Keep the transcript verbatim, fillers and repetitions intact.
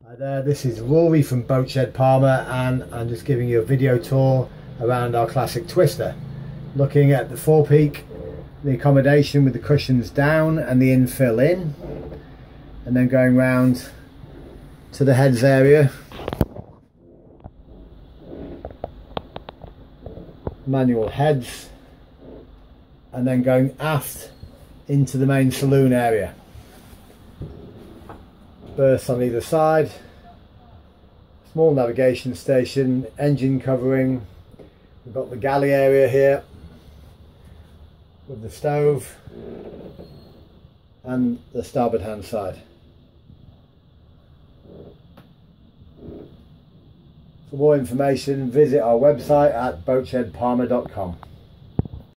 Hi there, this is Rory from Boatshed Palmer, and I'm just giving you a video tour around our classic twister, looking at the forepeak, the accommodation with the cushions down and the infill in, and then going round to the heads area, manual heads, and then going aft into the main saloon area. Berths on either side, small navigation station, engine covering. We've got the galley area here with the stove and the starboard hand side. For more information, visit our website at boatshed palmer dot com.